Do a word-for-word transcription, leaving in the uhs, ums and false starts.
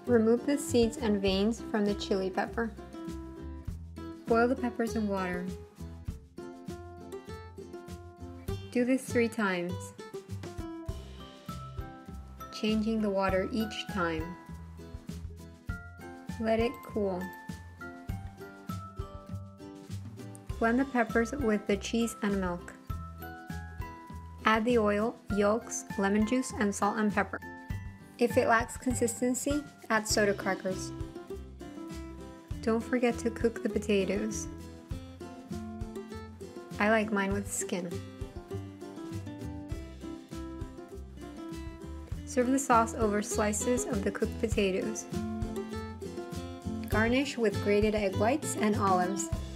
Remove the seeds and veins from the chili pepper. Boil the peppers in water. Do this three times, changing the water each time. Let it cool. Blend the peppers with the cheese and milk. Add the oil, yolks, lemon juice, and salt and pepper. If it lacks consistency, add soda crackers. Don't forget to cook the potatoes. I like mine with skin. Serve the sauce over slices of the cooked potatoes. Garnish with grated egg whites and olives.